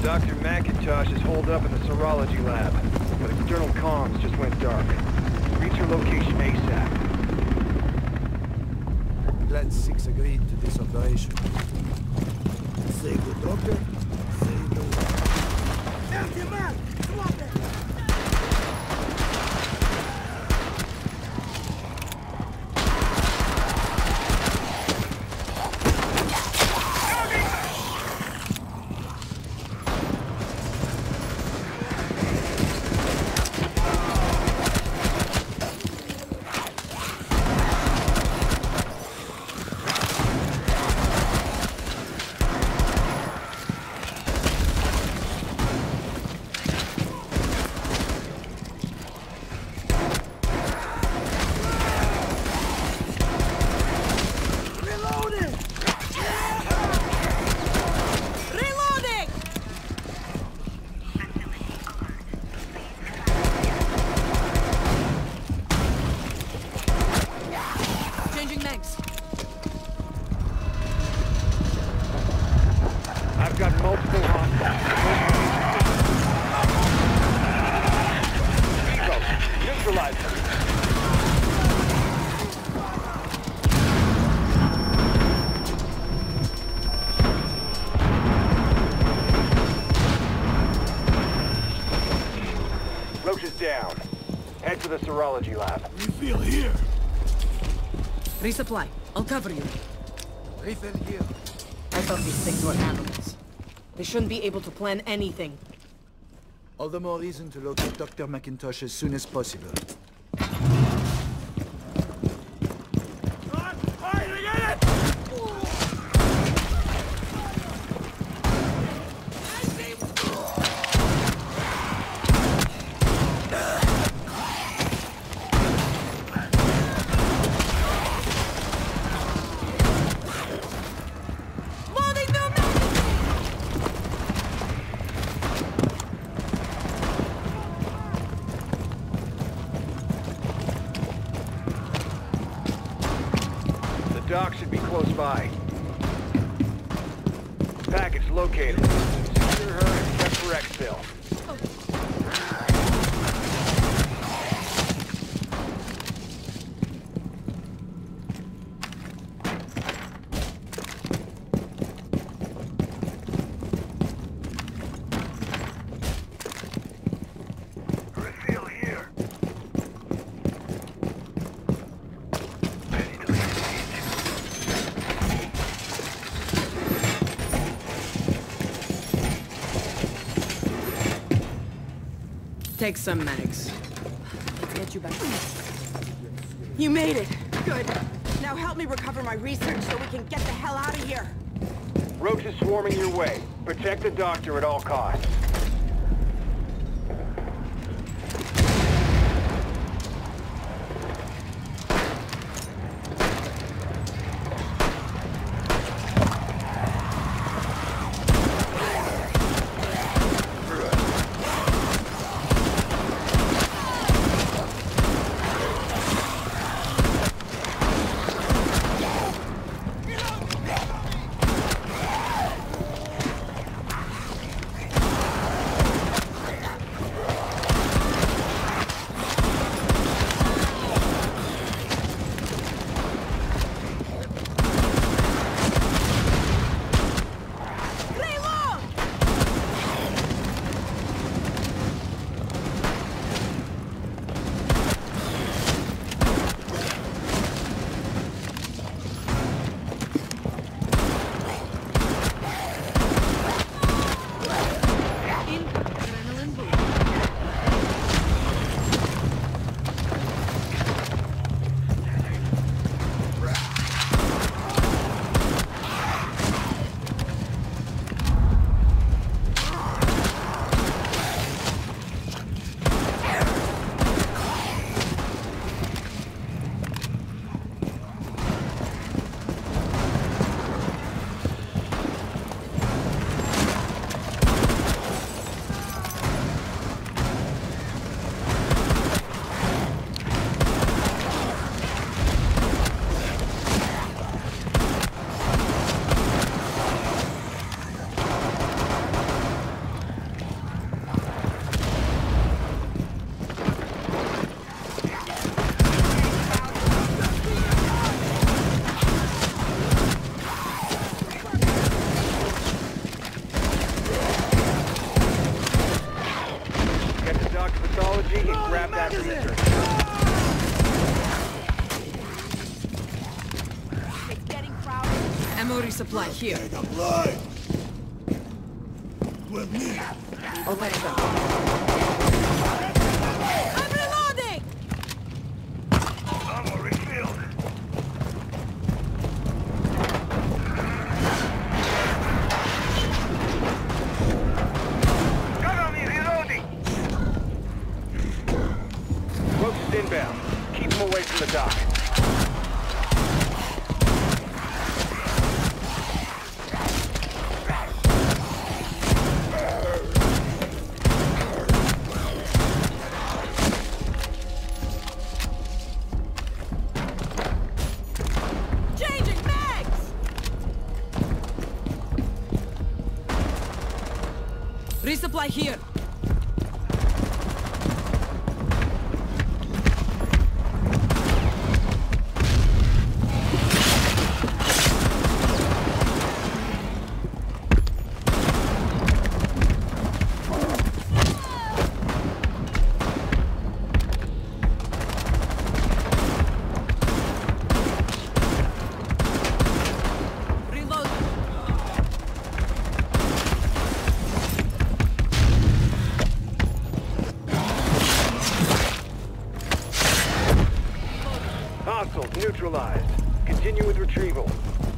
Dr. McIntosh is holed up in the serology lab, but external comms just went dark. Reach your location ASAP. Glad Six agreed to this operation. Say good, Doctor. Say good. Empty man! Swap it! I've got multiple hostiles. Evo, neutralize them. Roach is down. Head to the serology lab. Refill here. Resupply. I'll cover you. Refill here. I thought these things were animals. They shouldn't be able to plan anything. All the more reason to locate Dr. McIntosh as soon as possible. Dock should be close by. Package located. Secure her and check for exfil. Refill here. Take some mags. Let's get you back. You made it! Good. Now help me recover my research so we can get the hell out of here. Roach is swarming your way. Protect the doctor at all costs. research. It's getting crowded. Ammo resupply here. Apply! With me. Open it up. I'm reloading! Ammo refilled. Cover me, reloading! Roach is inbound. Keep him away from the dock. Changing mags! Resupply here. Reload. Hostiles neutralized. Continue with retrieval.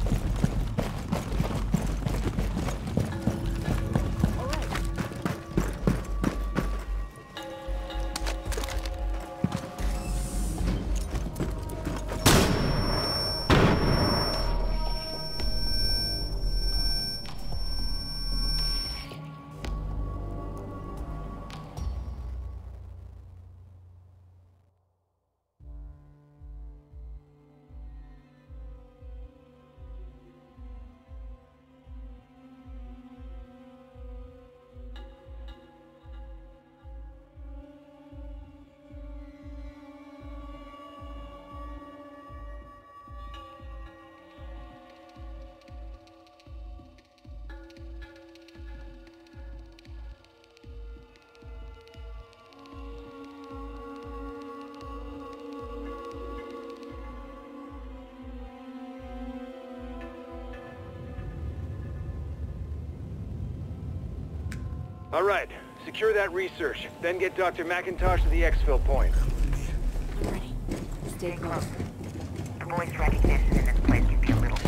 All right, secure that research. Then get Dr. McIntosh to the exfil point. I'm ready. Stay close. The voice recognition in this place can be a little...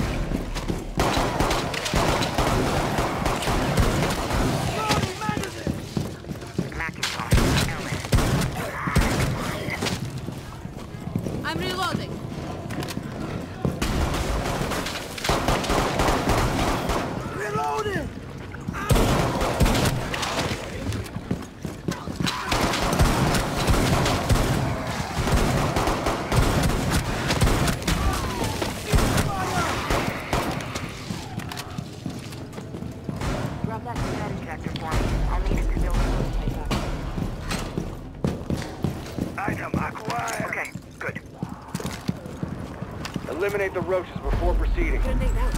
Macintosh, Ellis. I'm reloading. Reloading! Grab that status detector for me. I'll need it to build a prototype. Item acquired. Okay, good. Eliminate the roaches before proceeding. Grenade out.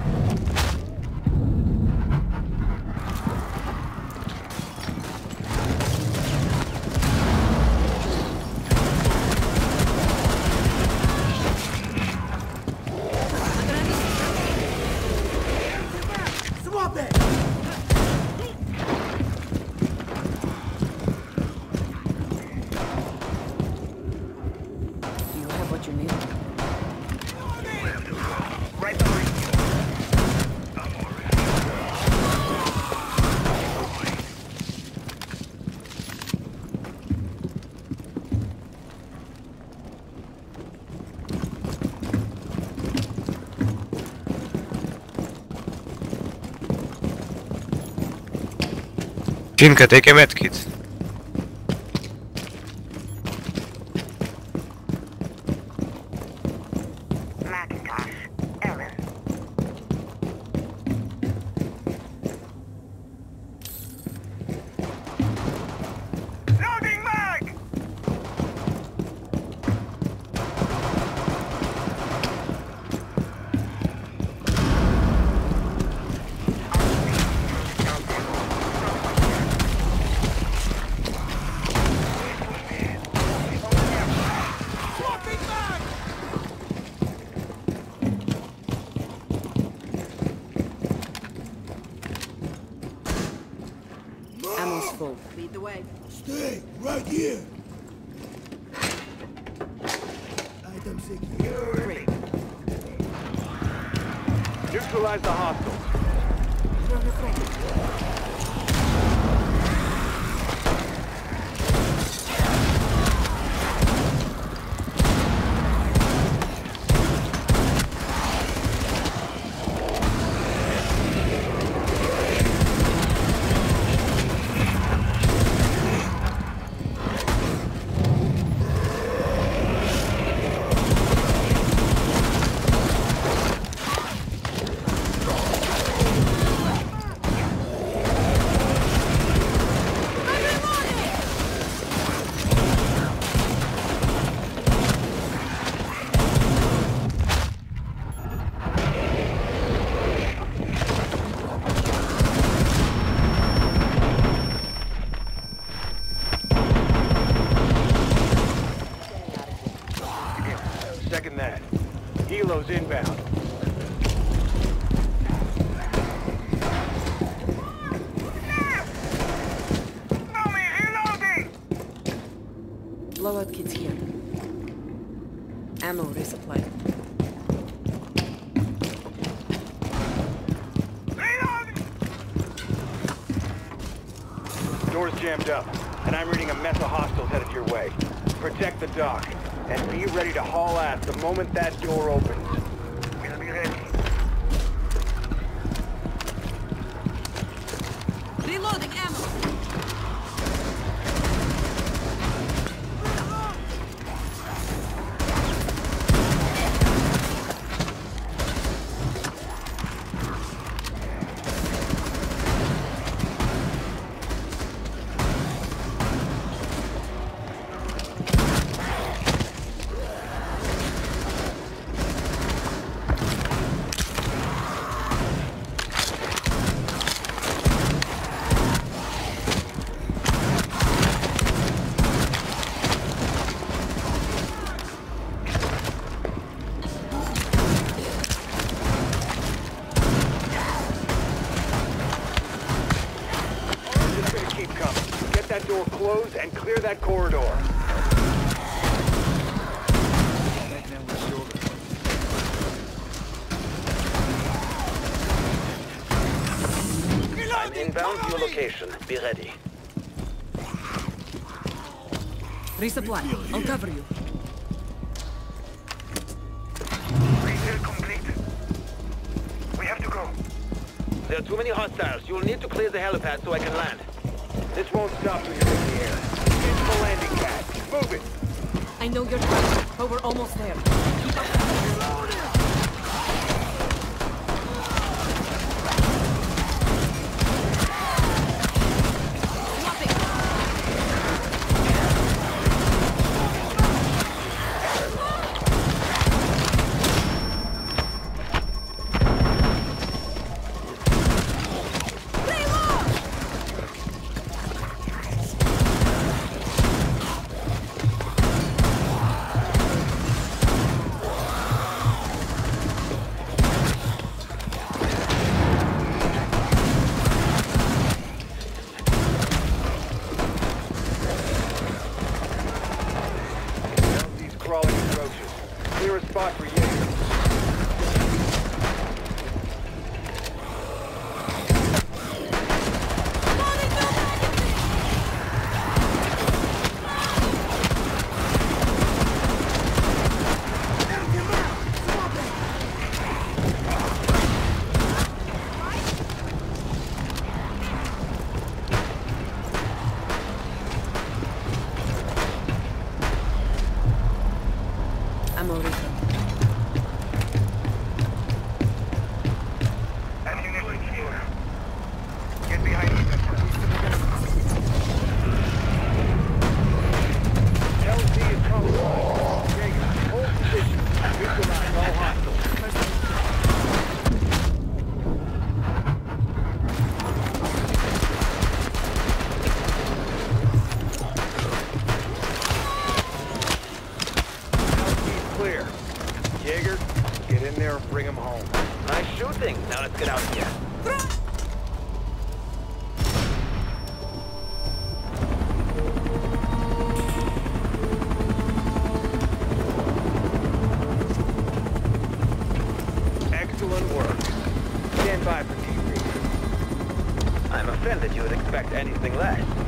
Swap it! Do you have what you need? Right behind you. Jinka, take a medkit. Macintosh, Ellis. Loading mag! full. Lead the way. Stay right here. Item secure. Great. Neutralize the hostiles. Second that. Helo's inbound. Blowout kits here. Ammo resupply. Door's jammed up, and I'm reading a mess of hostiles headed your way. Protect the dock, and be ready to haul ass the moment that door opens. We'll be ready. Reloading ammo! Door closed and clear that corridor. I'm inbound to your location. Be ready. Resupply. I'll cover you. Refill complete. We have to go. There are too many hostiles. You'll need to clear the helipad so I can land. This won't stop till you're in the air. Get to the landing pad. Move it! I know you're trying, but we're almost there. Keep up. Crawling approaches. Clear a spot for you. Ammo refill. Ammunition here. Get behind me. LZ is compromised. Jaeger, hold position. Neutralize all hostiles. Clear. Jaeger, get in there and bring him home. Nice shooting. Now let's get out of here. offended you would expect anything less.